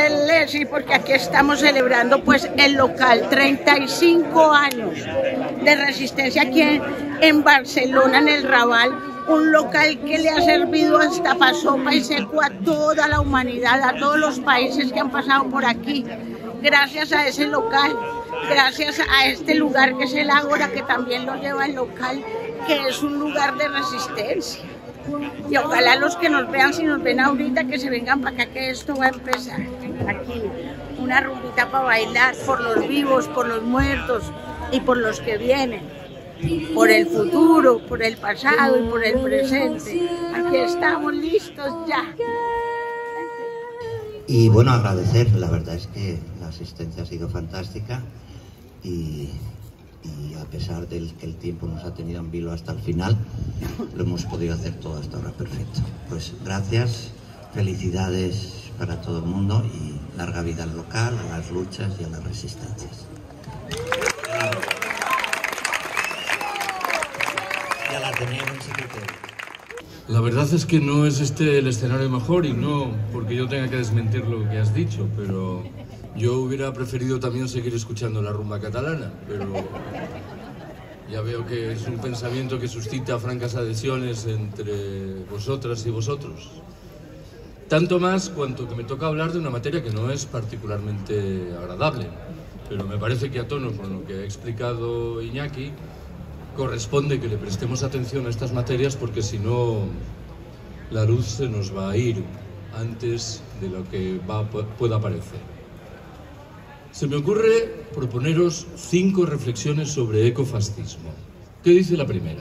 Sí, porque aquí estamos celebrando pues el local, 35 años de resistencia aquí en Barcelona, en el Raval, un local que le ha servido hasta pa' sopa y seco a toda la humanidad, a todos los países que han pasado por aquí. Gracias a ese local, gracias a este lugar que es el Ágora, que también lo lleva el local, que es un lugar de resistencia. Y ojalá los que nos vean, si nos ven ahorita, que se vengan para acá, que esto va a empezar. Aquí, una rumbita para bailar por los vivos, por los muertos y por los que vienen. Por el futuro, por el pasado y por el presente. Aquí estamos listos ya. Y bueno, agradecer, la verdad es que la asistencia ha sido fantástica y a pesar del que el tiempo nos ha tenido en vilo hasta el final, lo hemos podido hacer todo hasta ahora perfecto. Pues gracias, felicidades para todo el mundo y larga vida al local, a las luchas y a las resistencias. Y a la Ateneo en secretario. La verdad es que no es este el escenario mejor y no porque yo tenga que desmentir lo que has dicho, pero yo hubiera preferido también seguir escuchando la rumba catalana, pero ya veo que es un pensamiento que suscita francas adhesiones entre vosotras y vosotros. Tanto más cuanto que me toca hablar de una materia que no es particularmente agradable, pero me parece que a tono con lo que ha explicado Iñaki, corresponde que le prestemos atención a estas materias porque si no la luz se nos va a ir antes de lo que pueda parecer. Se me ocurre proponeros 5 reflexiones sobre ecofascismo. ¿Qué dice la primera?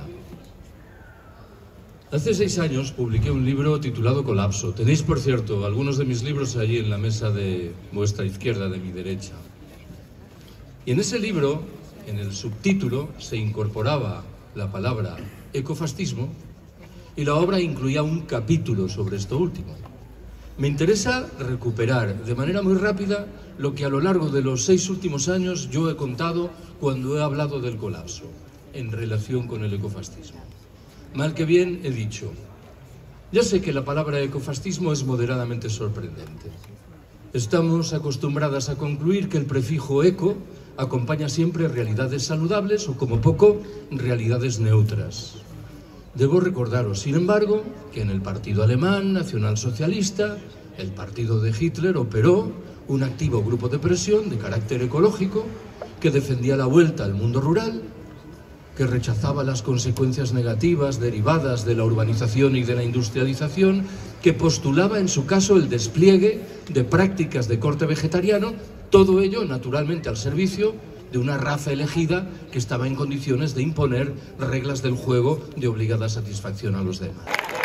Hace 6 años publiqué un libro titulado Colapso. Tenéis, por cierto, algunos de mis libros allí en la mesa de vuestra izquierda, de mi derecha. Y en ese libro, en el subtítulo, se incorporaba la palabra ecofascismo y la obra incluía un capítulo sobre esto último. Me interesa recuperar de manera muy rápida lo que a lo largo de los 6 últimos años yo he contado cuando he hablado del colapso en relación con el ecofascismo. Mal que bien he dicho. Ya sé que la palabra ecofascismo es moderadamente sorprendente. Estamos acostumbradas a concluir que el prefijo eco acompaña siempre realidades saludables o, como poco, realidades neutras. Debo recordaros, sin embargo, que en el partido alemán nacionalsocialista, el partido de Hitler, operó un activo grupo de presión de carácter ecológico que defendía la vuelta al mundo rural, que rechazaba las consecuencias negativas derivadas de la urbanización y de la industrialización, que postulaba en su caso el despliegue de prácticas de corte vegetariano, todo ello naturalmente al servicio de una raza elegida que estaba en condiciones de imponer reglas del juego de obligada satisfacción a los demás.